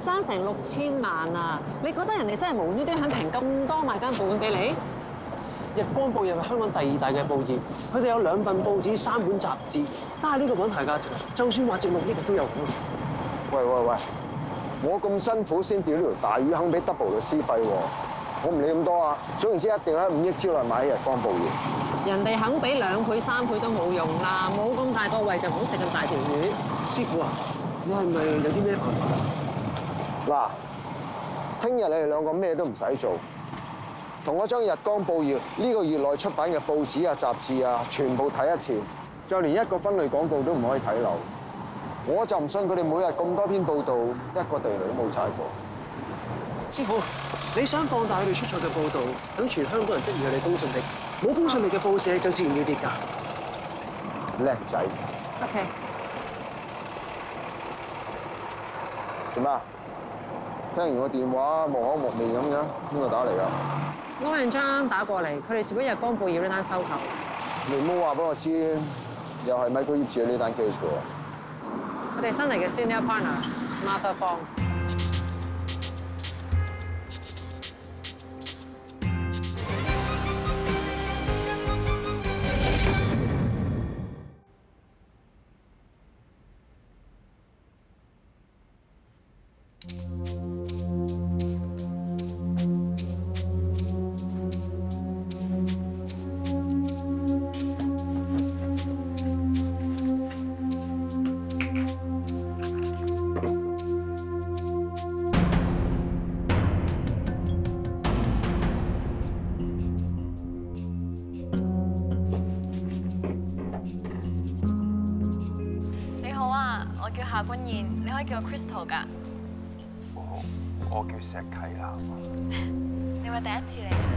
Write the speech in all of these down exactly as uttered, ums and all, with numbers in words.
爭成六千萬啊！你覺得人哋真係無端端肯平咁多買間報館俾你？ 日光報業係香港第二大嘅報業，佢哋有兩份報紙、三本雜誌，但係呢個品牌價值，就算話值六億都有可能。 喂喂喂！我咁辛苦先釣呢條大魚，肯俾 double 律師費喎！我唔理咁多啊，總言之一定喺五億之內買日光報業。 人哋肯俾兩倍、三倍都冇用啦，冇咁大個胃就唔好食咁大條魚。 師傅啊，你係咪有啲咩辦法啊？ 嗱，聽日你哋兩個咩都唔使做，同我將日光報業呢個月內出版嘅報紙啊、雜誌啊，全部睇一次，就連一個分類廣告都唔可以睇漏。我就唔信佢哋每日咁多篇報道，一個地雷都冇踩過。 師傅，你想放大佢哋出錯嘅報導，等全香港人質疑佢哋公信力，冇公信力嘅報社就自然要跌價。 叻仔。 OK。 做咩啊？聽完個電話木口木面咁樣，邊個打嚟㗎？ 歐陽章打過嚟，佢哋是不是日光報業呢單收購？ 你唔好話俾我知，又係咪佢業主呢單 case 㗎？ 我哋新嚟嘅 senior partner Martha 方。 我叫夏君燕，你可以叫我 Crystal 㗎。 我我叫石啟南。 你咪第一次嚟啊？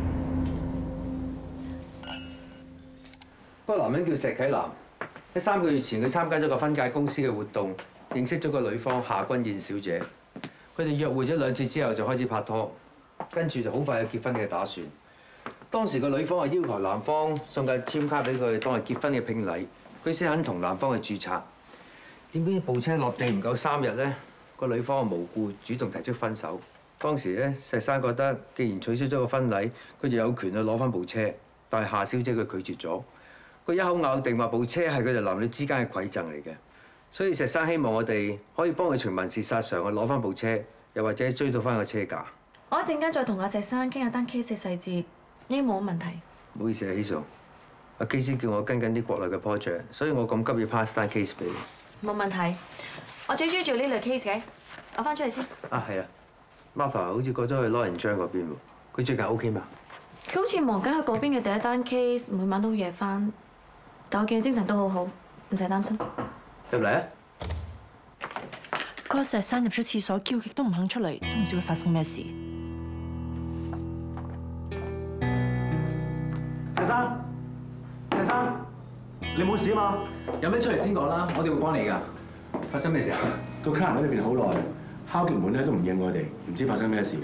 嗰個男人叫石啟南。喺三個月前，佢參加咗個婚介公司嘅活動，認識咗個女方夏君燕小姐。佢哋約會咗兩次之後就開始拍拖，跟住就好快有結婚嘅打算。當時個女方係要求男方送架簽卡俾佢當係結婚嘅聘禮，佢先肯同男方去註冊。點知部車落地唔夠三日咧，個女方無故主動提出分手。當時咧，石生覺得既然取消咗個婚禮，佢就有權去攞翻部車。但係夏小姐佢拒絕咗，佢一口咬定話部車係佢哋男女之間嘅饋贈嚟嘅。所以石生希望我哋可以幫佢循民事索償去攞翻部車，又或者追到翻個車價。 我一陣間再同阿石生傾下單 case 嘅細節，應該冇乜問題。 唔好意思啊，希素，阿基師叫我跟緊啲國內嘅 project， 所以我咁急要 pass 單 case 俾你。 冇問題，我最中意做呢類 case 嘅，我翻出嚟先。啊， 係啊 ，Martha 好似過咗去羅仁章嗰邊喎，佢最近 OK 嘛？ 佢好似忙緊喺嗰邊嘅第一單 case， 每晚都夜翻，但我見佢精神都好好，唔使擔心。 入嚟啊！ 嗰個石生入咗廁所，叫極都唔肯出嚟，都唔知會發生咩事。 石生，石生，你冇事啊嘛？ 有咩出嚟先講啦，我哋會幫你㗎。發生咩事啊？ 個客人喺裏邊好耐，敲極門咧都唔應我哋，唔知發生咩事。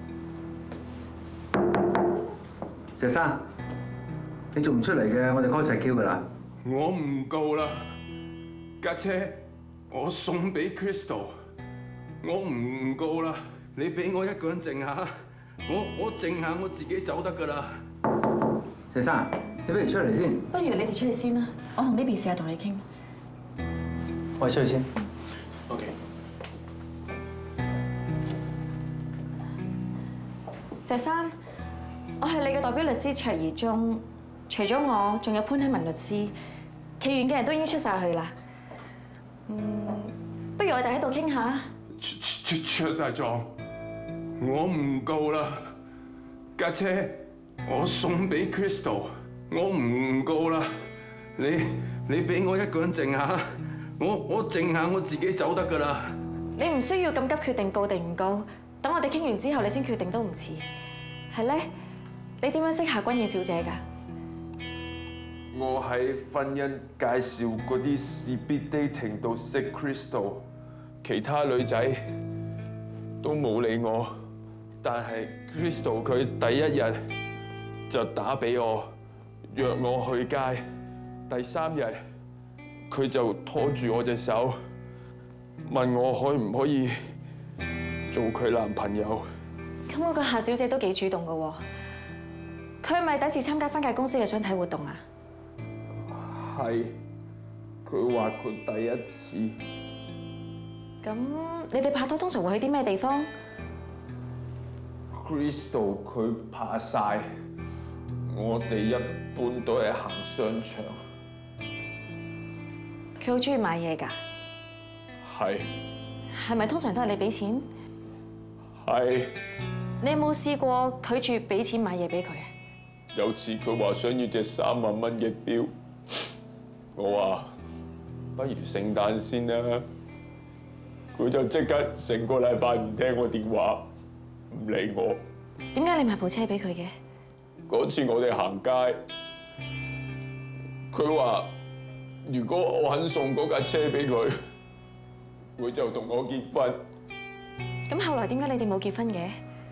石生，你仲唔出嚟嘅？我哋 call 石 Q 㗎啦。 我唔告啦，架車我送俾 Crystal， 我唔告啦。你俾我一個人靜下，我我靜下我自己走得㗎啦。 石生，你不如出嚟先。 不如你哋出去先啦，我同呢邊試下同你傾。 我哋出去先。 OK。 石生，我係你嘅代表律師卓怡中，除咗我，仲有潘希文律師，其餘嘅人都已經出晒去啦。嗯，不如我哋喺度傾下。 出出晒狀，我唔告啦。架車我送俾 Crystal， 我唔告啦。你你俾我一個人靜下，我我靜下我自己走得㗎啦。 你唔需要咁急決定告定唔告，等我哋傾完之後，你先決定都唔遲。係咧，你點樣識夏君燕小姐㗎？ 我喺婚姻介紹嗰啲 speed dating 度識 Crystal， 其他女仔都冇理我，但係 Crystal 佢第一日就打俾我，約我去街。第三日佢就拖住我隻手，問我可唔可以做佢男朋友。 咁我個夏小姐都幾主動㗎喎，佢係咪第一次參加婚介公司嘅相睇活動啊？ 係，佢話佢第一次。 咁你哋拍拖通常會去啲咩地方 ？Crystal 佢怕曬，我哋一般都係行商場。 佢好中意買嘢㗎。 係。 係咪通常都係你俾錢？ 係。 你有冇試過拒絕俾錢買嘢俾佢啊？ 有次佢話想要隻三萬蚊嘅錶，我話不如聖誕先啦。佢就即刻成個禮拜唔聽我電話，唔理我。 點解你買部車俾佢嘅？ 嗰次我哋行街，佢話如果我肯送嗰架車俾佢，佢就同我結婚。 咁後來點解你哋冇結婚嘅？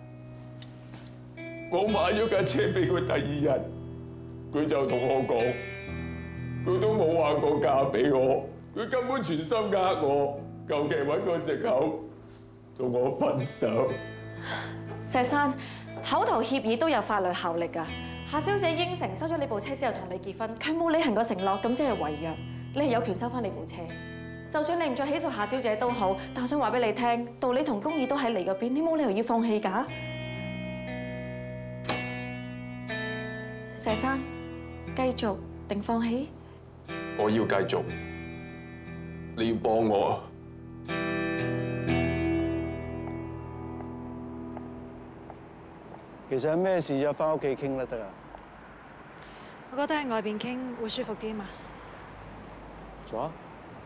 我買咗架車俾佢第二日，佢就同我講，佢都冇話過嫁俾我，佢根本全心呃我，求其揾個藉口同我分手。 石山，口頭協議都有法律效力㗎。夏小姐應承收咗你部車之後同你結婚，佢冇履行過承諾，咁即係違約，你係有權收翻你部車。就算你唔再起訴夏小姐都好，但我想話俾你聽，道理同公義都喺你嗰邊，你冇理由要放棄㗎。石山，繼續定放棄？ 我要繼續，你要幫我。 其實有咩事就翻屋企傾啦得啊。 我覺得喺外邊傾會舒服啲嘛。 做啊！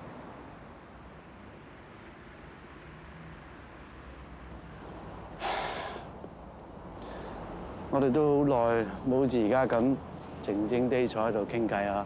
我哋都好耐冇好似而家咁靜靜地坐喺度傾偈啊！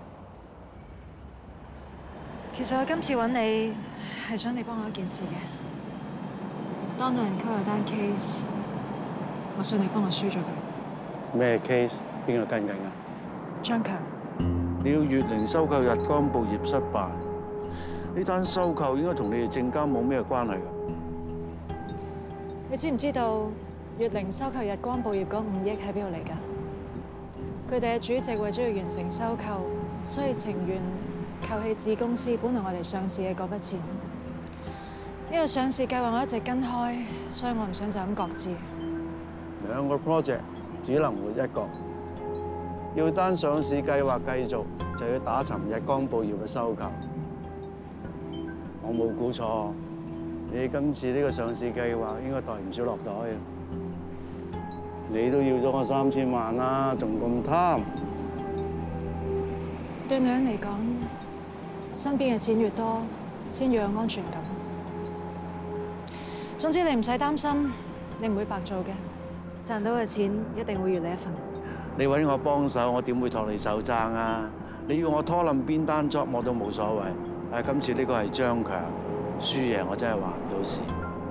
其實我今次揾你係想你幫我一件事嘅。當有人溝有單 case， 我想你幫我輸咗佢。 咩 case？ 邊個跟緊啊？ 張強。 你要月齡收購日光報業失敗，呢單收購應該同你哋證監冇咩關係㗎。 你知唔知道？月齡收購日光報業嗰五億喺邊度嚟㗎？佢哋嘅主席為咗要完成收購，所以情願購起子公司，本來我哋上市嘅嗰筆錢。呢個上市計劃我一直跟開，所以我唔想就咁擱置。 兩個 project 只能活一個，要單上市計劃繼續，就要打沉日光報業嘅收購。我冇估錯，你今次呢個上市計劃應該袋唔少落袋啊！你都要咗我三千萬啦，仲咁貪？ 對女人嚟講，身邊嘅錢越多，先越有安全感。總之你唔使擔心，你唔會白做嘅，賺到嘅錢一定會如你一份。 你揾我幫手，我點會托你手踭啊？你要我拖冧邊單 job 我都冇所謂。但係今次呢個係張強，輸贏我真係話唔到事。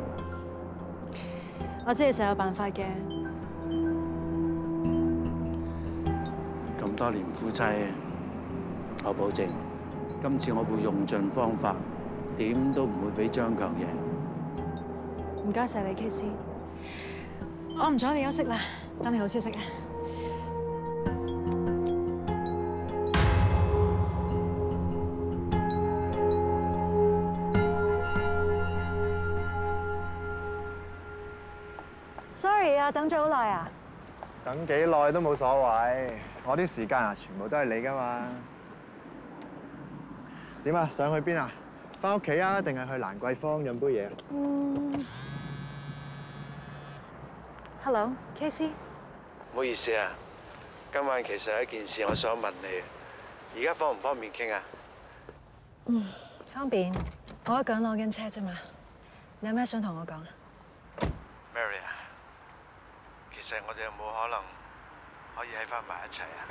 我知你實有辦法嘅。 咁多年夫妻，我保證，今次我會用盡方法，點都唔會俾張強贏。 唔該晒你 ，K C。我唔阻你休息啦，等你好消息啊！ Sorry 啊，等咗好耐啊！ 等幾耐都冇所謂，我啲時間啊，全部都係你噶嘛。點啊？想去邊啊？翻屋企啊，定係去蘭桂坊飲杯嘢？ 嗯。Hello，K C。 唔好意思啊，今晚其實有一件事我想問你，而家方唔方便傾啊？ 嗯，方便。我一個人攞緊車啫嘛。你有咩想同我講啊 ？Mary 啊，其實我哋有冇可能可以喺翻埋一齊啊？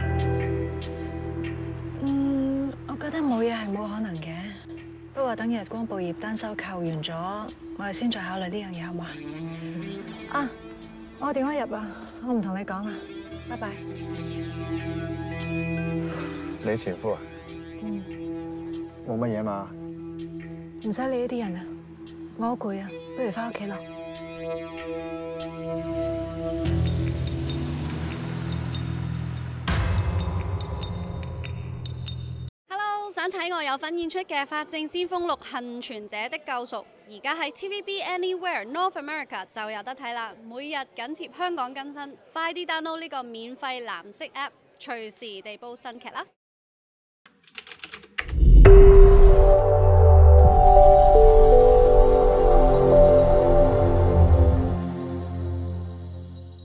嗯，我覺得冇嘢係冇可能嘅。不過等日光報業單收購完咗，我哋先再考慮呢樣嘢，好嘛？啊，我電話入啊，我唔同你講啦，拜拜。 你前夫啊？ 嗯。 冇乜嘢嘛？ 唔使理呢啲人啊，我好攰啊，不如翻屋企咯。 Hello， 想睇我有份演出嘅《法證先鋒六：幸存者的救贖》，而家喺 T V B Anywhere North America 就有得睇啦。每日緊貼香港更新，快啲 download 呢個免費藍色 app，隨時地煲新劇啦！